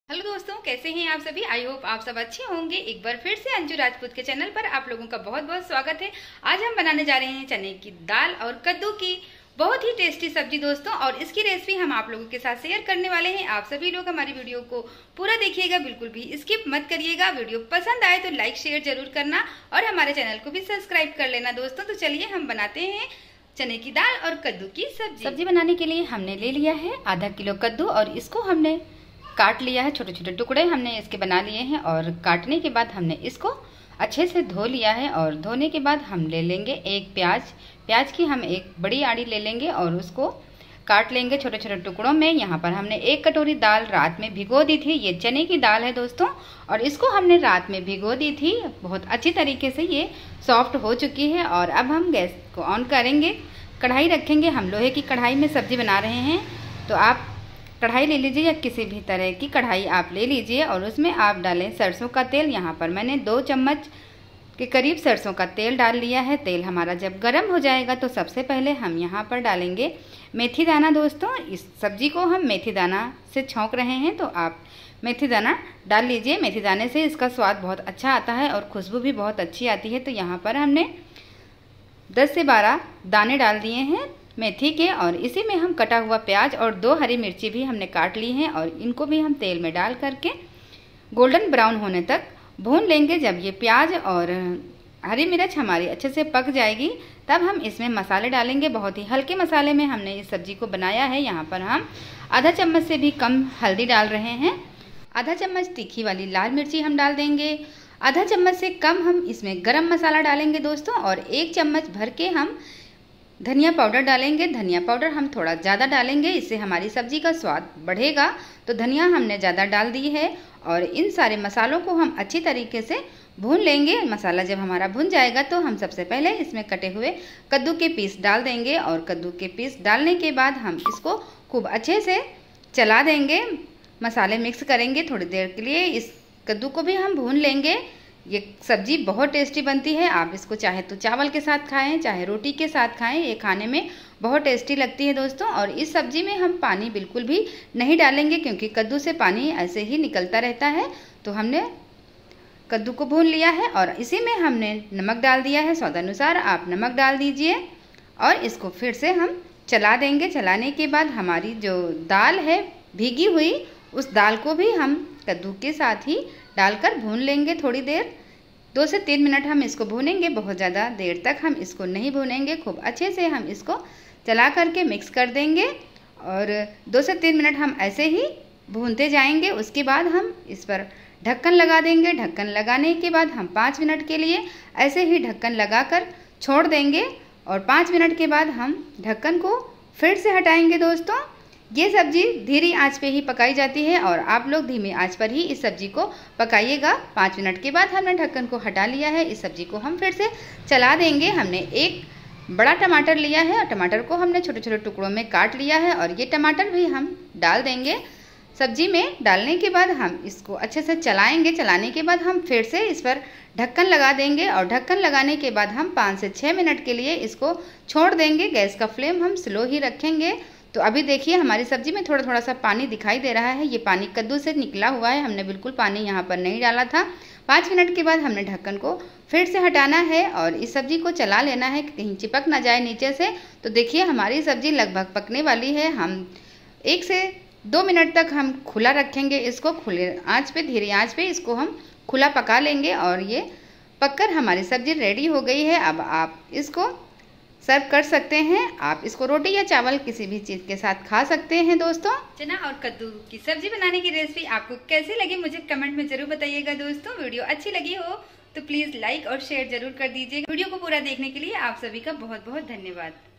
Hello दोस्तों, कैसे हैं आप सभी। आई होप आप सब अच्छे होंगे। एक बार फिर से अंजू राजपूत के चैनल पर आप लोगों का बहुत बहुत स्वागत है। आज हम बनाने जा रहे हैं चने की दाल और कद्दू की बहुत ही टेस्टी सब्जी दोस्तों, और इसकी रेसिपी हम आप लोगों के साथ शेयर करने वाले हैं। आप सभी लोग हमारी वीडियो को पूरा देखिएगा, बिल्कुल भी स्किप मत करिएगा। वीडियो पसंद आए तो लाइक शेयर जरूर करना और हमारे चैनल को भी सब्सक्राइब कर लेना दोस्तों। तो चलिए हम बनाते हैं चने की दाल और कद्दू की सब्जी बनाने के लिए हमने ले लिया है आधा किलो कद्दू और इसको हमने काट लिया है। छोटे छोटे टुकड़े हमने इसके बना लिए हैं और काटने के बाद हमने इसको अच्छे से धो लिया है। और धोने के बाद हम ले लेंगे एक प्याज की हम एक बड़ी आड़ी ले लेंगे और उसको काट लेंगे छोटे छोटे टुकड़ों में। यहाँ पर हमने 1 कटोरी दाल रात में भिगो दी थी। ये चने की दाल है दोस्तों, और इसको हमने रात में भिगो दी थी। बहुत अच्छी तरीके से ये सॉफ्ट हो चुकी है। और अब हम गैस को ऑन करेंगे, कढ़ाई रखेंगे। हम लोहे की कढ़ाई में सब्जी बना रहे हैं, तो आप कढ़ाई ले लीजिए या किसी भी तरह की कढ़ाई आप ले लीजिए और उसमें आप डालें सरसों का तेल। यहाँ पर मैंने 2 चम्मच के करीब सरसों का तेल डाल लिया है। तेल हमारा जब गर्म हो जाएगा तो सबसे पहले हम यहाँ पर डालेंगे मेथी दाना दोस्तों। इस सब्जी को हम मेथी दाना से छौंक रहे हैं, तो आप मेथी दाना डाल लीजिए। मेथी दाने से इसका स्वाद बहुत अच्छा आता है और खुशबू भी बहुत अच्छी आती है। तो यहाँ पर हमने 10 से 12 दाने डाल दिए हैं मेथी के, और इसी में हम कटा हुआ प्याज और 2 हरी मिर्ची भी हमने काट ली हैं और इनको भी हम तेल में डाल करके गोल्डन ब्राउन होने तक भून लेंगे। जब ये प्याज और हरी मिर्च हमारी अच्छे से पक जाएगी तब हम इसमें मसाले डालेंगे। बहुत ही हल्के मसाले में हमने इस सब्जी को बनाया है। यहाँ पर हम आधा चम्मच से भी कम हल्दी डाल रहे हैं, आधा चम्मच तीखी वाली लाल मिर्ची हम डाल देंगे, आधा चम्मच से कम हम इसमें गरम मसाला डालेंगे दोस्तों, और 1 चम्मच भर के हम धनिया पाउडर डालेंगे। धनिया पाउडर हम थोड़ा ज़्यादा डालेंगे, इससे हमारी सब्जी का स्वाद बढ़ेगा। तो धनिया हमने ज़्यादा डाल दी है और इन सारे मसालों को हम अच्छी तरीके से भून लेंगे। मसाला जब हमारा भुन जाएगा तो हम सबसे पहले इसमें कटे हुए कद्दू के पीस डाल देंगे, और कद्दू के पीस डालने के बाद हम इसको खूब अच्छे से चला देंगे। मसाले मिक्स करेंगे थोड़ी देर के लिए। इस कद्दू को भी हम भून लेंगे। ये सब्जी बहुत टेस्टी बनती है। आप इसको चाहे तो चावल के साथ खाएं, चाहे रोटी के साथ खाएं, ये खाने में बहुत टेस्टी लगती है दोस्तों। और इस सब्जी में हम पानी बिल्कुल भी नहीं डालेंगे क्योंकि कद्दू से पानी ऐसे ही निकलता रहता है। तो हमने कद्दू को भून लिया है और इसी में हमने नमक डाल दिया है। स्वादानुसार आप नमक डाल दीजिए और इसको फिर से हम चला देंगे। चलाने के बाद हमारी जो दाल है भीगी हुई, उस दाल को भी हम कद्दू के साथ ही डालकर भून लेंगे थोड़ी देर। 2 से 3 मिनट हम इसको भूनेंगे, बहुत ज़्यादा देर तक हम इसको नहीं भूनेंगे। खूब अच्छे से हम इसको चला करके मिक्स कर देंगे और 2 से 3 मिनट हम ऐसे ही भूनते जाएंगे। उसके बाद हम इस पर ढक्कन लगा देंगे। ढक्कन लगाने के बाद हम 5 मिनट के लिए ऐसे ही ढक्कन लगाकर छोड़ देंगे और 5 मिनट के बाद हम ढक्कन को फिर से हटाएंगे दोस्तों। ये सब्जी धीमी आंच पे ही पकाई जाती है और आप लोग धीमी आंच पर ही इस सब्जी को पकाइएगा। 5 मिनट के बाद हमने ढक्कन को हटा लिया है। इस सब्जी को हम फिर से चला देंगे। हमने एक बड़ा टमाटर लिया है और टमाटर को हमने छोटे छोटे टुकड़ों में काट लिया है और ये टमाटर भी हम डाल देंगे सब्जी में। डालने के बाद हम इसको अच्छे से चलाएंगे। चलाने के बाद हम फिर से इस पर ढक्कन लगा देंगे और ढक्कन लगाने के बाद हम 5 से 6 मिनट के लिए इसको छोड़ देंगे। गैस का फ्लेम हम स्लो ही रखेंगे। तो अभी देखिए हमारी सब्जी में थोड़ा थोड़ा सा पानी दिखाई दे रहा है। ये पानी कद्दू से निकला हुआ है, हमने बिल्कुल पानी यहाँ पर नहीं डाला था। 5 मिनट के बाद हमने ढक्कन को फिर से हटाना है और इस सब्जी को चला लेना है, कहीं चिपक ना जाए नीचे से। तो देखिए हमारी सब्जी लगभग पकने वाली है। हम 1 से 2 मिनट तक हम खुला रखेंगे इसको, खुले आँच पे, धीरे आँच पे इसको हम खुला पका लेंगे और ये पककर हमारी सब्जी रेडी हो गई है। अब आप इसको सर्व कर सकते हैं। आप इसको रोटी या चावल किसी भी चीज़ के साथ खा सकते हैं दोस्तों। चना और कद्दू की सब्जी बनाने की रेसिपी आपको कैसी लगी मुझे कमेंट में जरूर बताइएगा दोस्तों। वीडियो अच्छी लगी हो तो प्लीज़ लाइक और शेयर जरूर कर दीजिए। वीडियो को पूरा देखने के लिए आप सभी का बहुत बहुत धन्यवाद।